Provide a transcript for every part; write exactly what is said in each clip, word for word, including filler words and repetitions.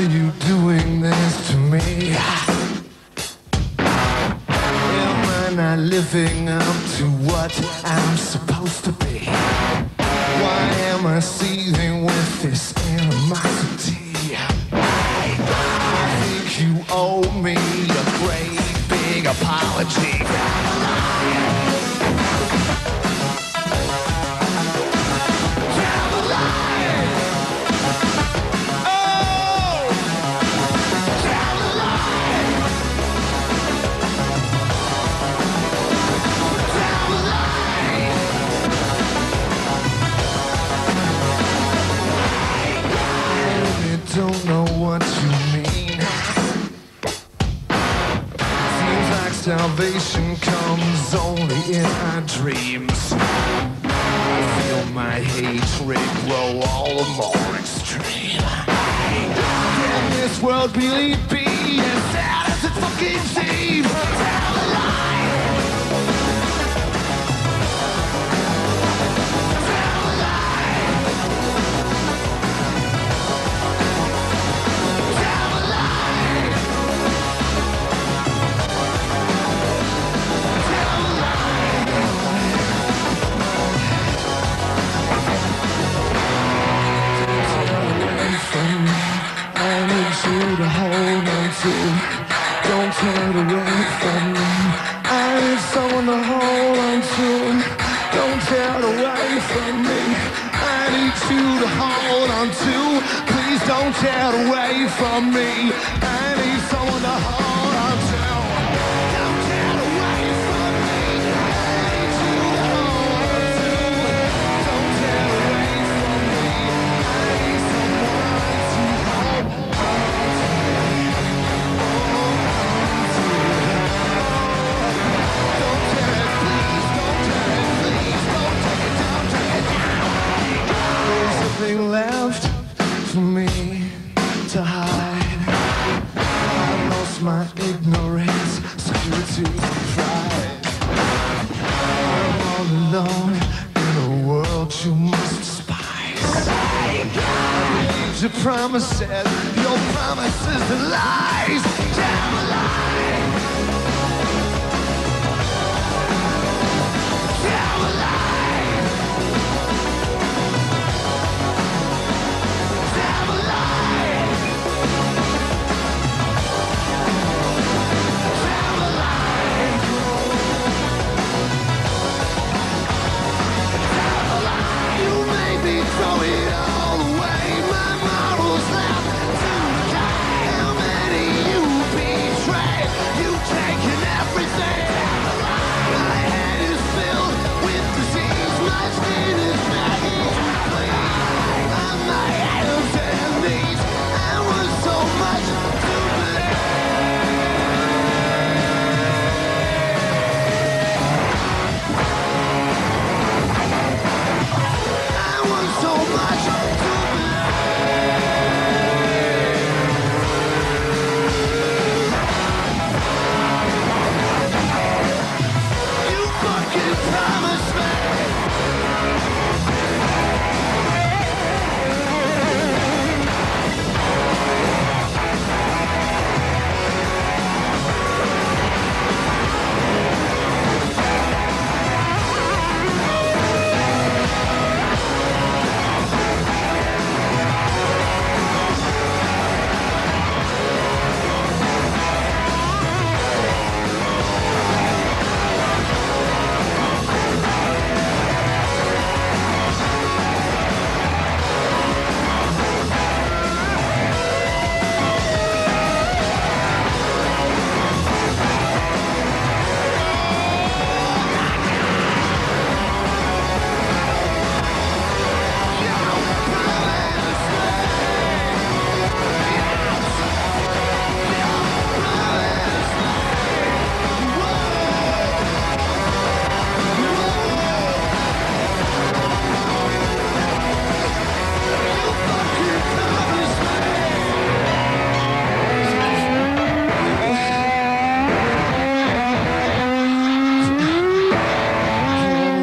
are you doing this to me? Am I not living up to what I'm supposed to be? Why am I seething with this animosity? I think you owe me a great big apology. Don't know what you mean. Seems like salvation comes only in our dreams. I feel my hatred grow all the more extreme. Can this world really be as sad as it fucking seems? Tell a lie. Tell a lie. You to hold on to. Don't turn away from me. I need someone to hold on to. Don't turn away from me. I need you to hold on to. Please don't turn away from me. I need someone to hold on to. Don't turn away from me. I need you to hold on to. Don't turn away from me. I need someone to hold on to. Left for me to hide. I lost my ignorance, security, pride. I'm all alone in a world you must despise. I believed your promises, your promises are lies. Damn a lie. Damn a lie. Throw it all away, my morals left to decay. How many you betrayed? You've taken everything. My head is filled with disease, my skin is baggy. On my hands and knees, there was so much to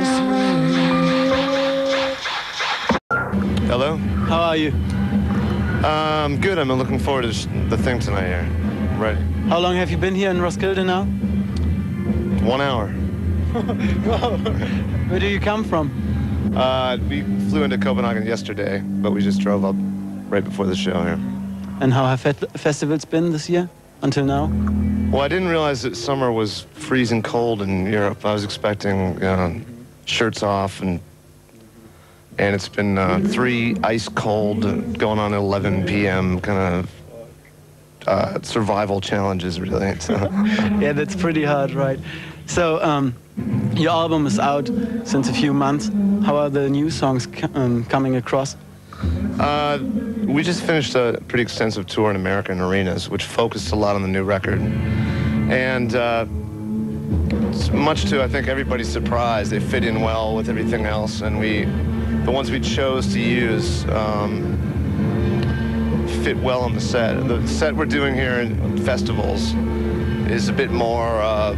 Hello? How are you? Um, good. I'm looking forward to sh the thing tonight here. I'm ready. How long have you been here in Roskilde now? One hour. Wow. Where do you come from? Uh, we flew into Copenhagen yesterday, but we just drove up right before the show here. And how have fe festivals been this year, until now? Well, I didn't realize that summer was freezing cold in Europe. I was expecting you know, shirts off, and and it's been uh, three ice cold, going on at eleven p m kind of uh, survival challenges, really. So. Yeah, that's pretty hard, right? So, um, your album is out since a few months. How are the new songs co um, coming across? Uh, we just finished a pretty extensive tour in American arenas, which focused a lot on the new record. And uh, much to, I think, everybody's surprise, they fit in well with everything else. And we, the ones we chose to use um, fit well on the set. The set we're doing here in festivals is a bit more uh,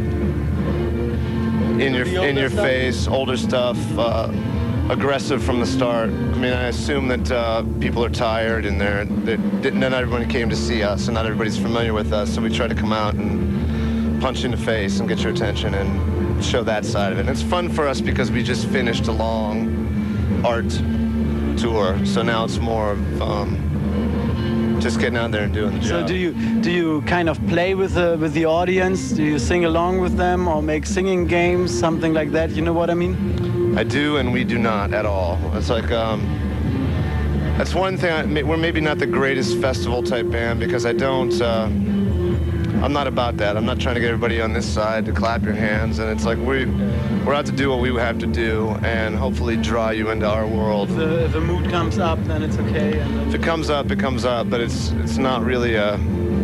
in your in your face, older stuff. Uh, aggressive from the start. I mean, I assume that uh, people are tired and they're, they're, not everybody came to see us and not everybody's familiar with us, so we try to come out and punch you in the face and get your attention and show that side of it. And it's fun for us because we just finished a long art tour, so now it's more of um, just getting out there and doing the job. So do you do you kind of play with the with the audience? Do you sing along with them or make singing games, something like that? You know what I mean? I do, and we do not at all. It's like, um, that's one thing, I, we're maybe not the greatest festival type band because I don't, uh, I'm not about that. I'm not trying to get everybody on this side to clap your hands, and it's like we, we're out to do what we have to do and hopefully draw you into our world. If the, if the mood comes up, then it's okay. And then if it comes up, it comes up, but it's, it's not really a,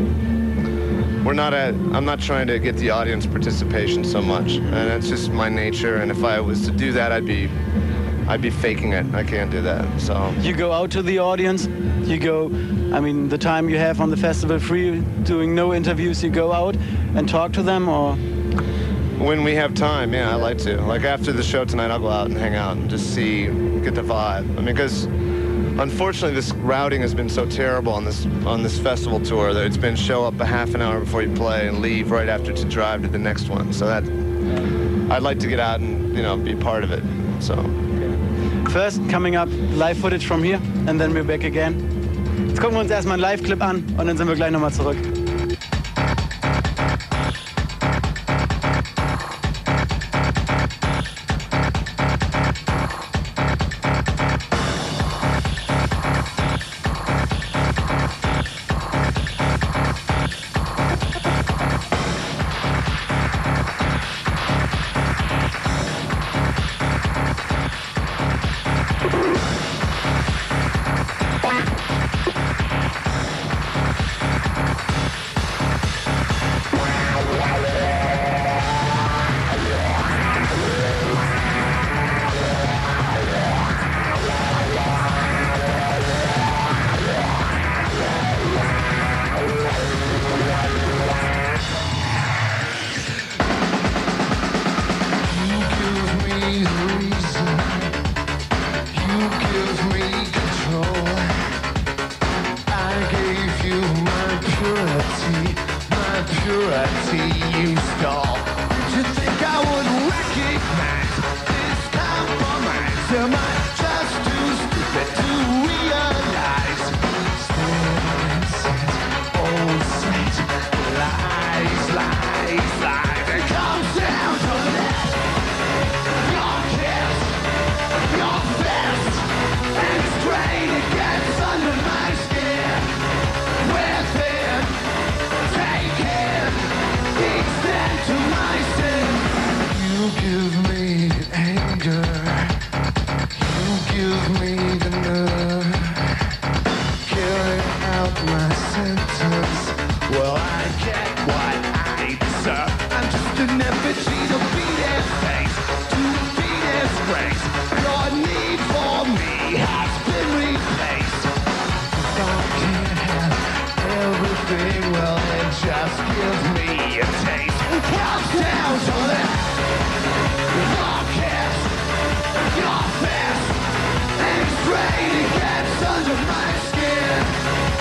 we're not at, I'm not trying to get the audience participation so much, and it's just my nature, and if I was to do that, I'd be, I'd be faking it. I can't do that, so. You go out to the audience, you go, I mean, the time you have on the festival free, doing no interviews, you go out and talk to them, or? When we have time, yeah, I like to. Like after the show tonight, I'll go out and hang out and just see, get the vibe. I mean, because unfortunately, this routing has been so terrible on this on this festival tour that it's been show up a half an hour before you play and leave right after to drive to the next one. So that I'd like to get out and you know be part of it. So first, coming up, live footage from here, and then we're back again. Jetzt gucken wir uns erstmal einen Live-Clip an und dann sind wir gleich nochmal zurück. Your fist and straight, it gets under my skin.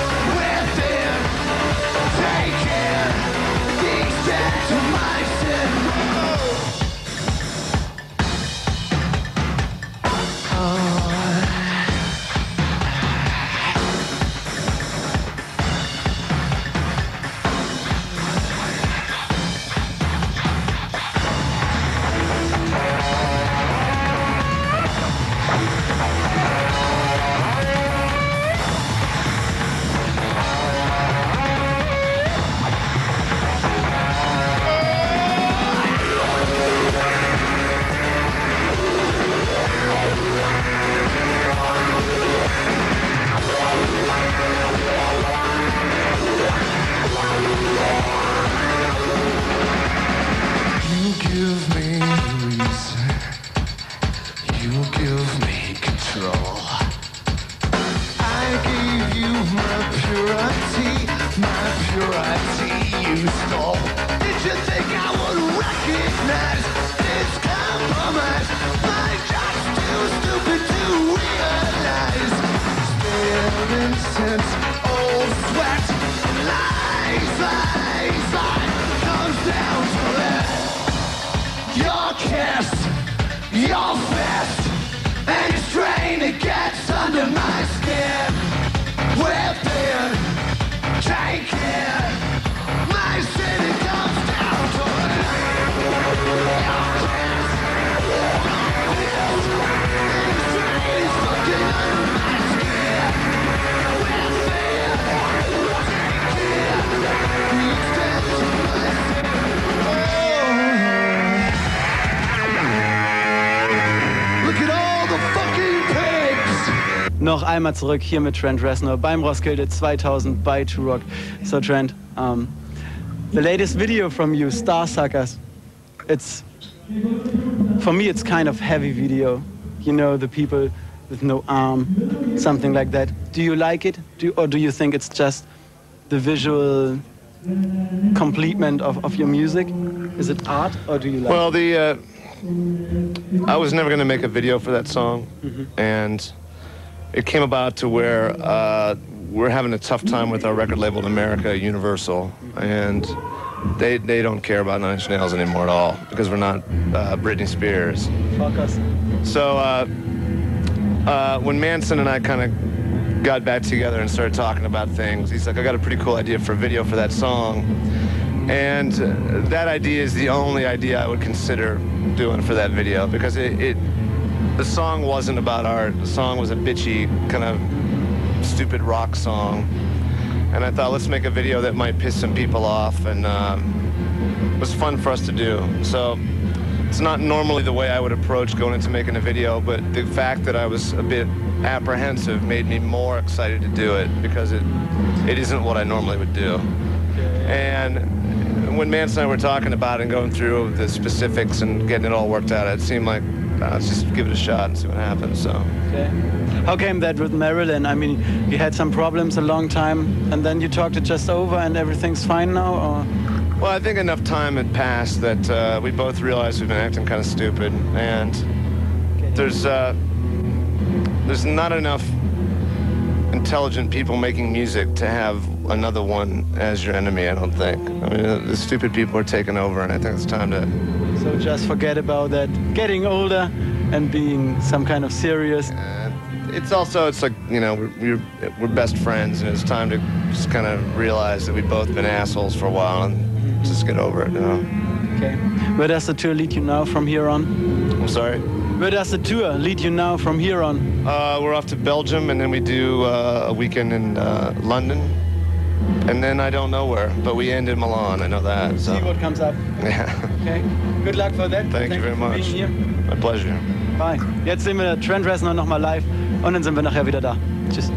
stole. Did you think I would recognize this compromise? Am I just too stupid to realize? Still incense, old sweat, lies, lies, lies. Comes down to it. Your kiss, your fist, and your strain that gets under my skin. Within, take it. My city comes down to it. Your kiss, your fist, and your strain is fucking under my skin. Within, take it. Reach down to my skin. Look at all the fucking pigs! Noch einmal zurück hier mit Trent Reznor beim Roskilde zweitausend bei True Rock. So Trent, um, the latest video from you, Starsuckers, it's, for me it's kind of heavy video. You know, the people with no arm, something like that. Do you like it? Do, or do you think it's just the visual completement of, of your music? Is it art, or do you like Well, it? the uh, I was never going to make a video for that song, Mm-hmm. and it came about to where uh, we're having a tough time with our record label in America, Universal, and they they don't care about Nine Inch Nails anymore at all because we're not uh, Britney Spears. Fuck us. So uh, uh, when Manson and I kind of got back together and started talking about things, he's like, I got a pretty cool idea for a video for that song. And uh, that idea is the only idea I would consider doing for that video, because it, it the song wasn't about art. The song was a bitchy, kind of stupid rock song. And I thought, let's make a video that might piss some people off, and um, it was fun for us to do. So it's not normally the way I would approach going into making a video, but the fact that I was a bit apprehensive made me more excited to do it, because it it isn't what I normally would do. And when Manson and I were talking about it and going through the specifics and getting it all worked out, it seemed like, uh, let's just give it a shot and see what happens. So. Okay. How came that with Marilyn? I mean, you had some problems a long time, and then you talked it just over, and everything's fine now, or? Well, I think enough time had passed that uh, we both realized we've been acting kind of stupid, and Okay. there's uh, there's not enough intelligent people making music to have another one as your enemy, I don't think. I mean, uh, the stupid people are taking over, and I think it's time to... So just forget about that. Getting older and being some kind of serious. Uh, it's also, it's like, you know, we're, we're, we're best friends, and it's time to just kind of realize that we've both been assholes for a while and just get over it, you know? Okay. Where does the tour lead you now from here on? I'm sorry? Where does the tour lead you now from here on? Uh, we're off to Belgium, and then we do uh, a weekend in uh, London, and then I don't know where, but we end in Milan, I know that. So. See what comes up. Yeah. Okay. Good luck for that. Thank you very for much. being here. My pleasure. Bye. Jetzt sehen wir Trent Reznor nochmal live und dann sind wir nachher wieder da. Tschüss.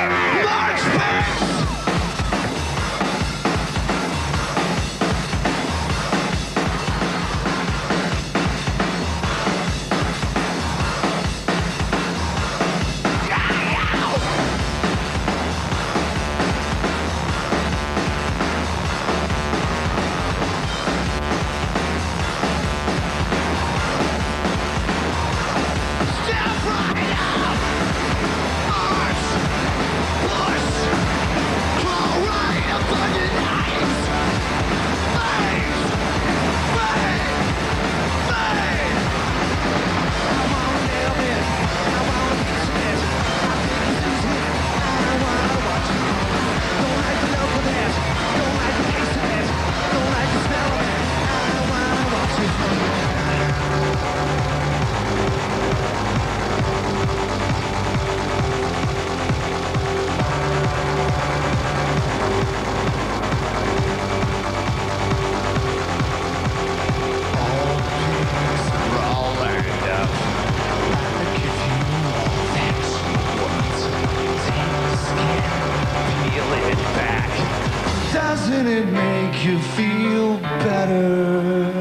Doesn't it make you feel better?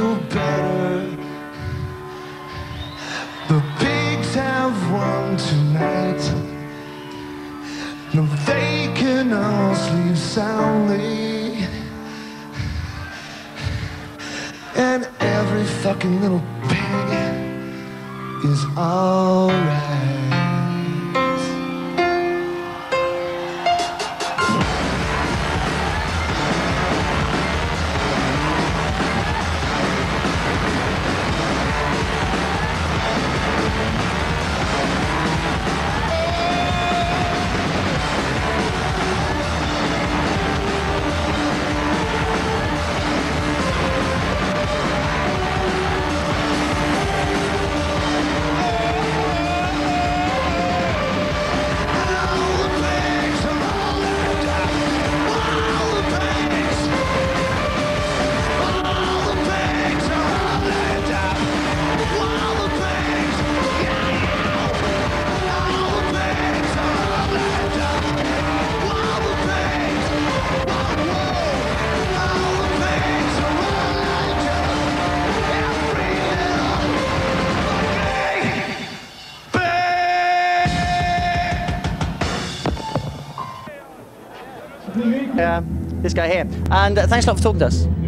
little better. The pigs have won tonight. No, they can all sleep soundly. And every fucking little pig is alright. Uh, this guy here. And uh, thanks a lot for talking to us.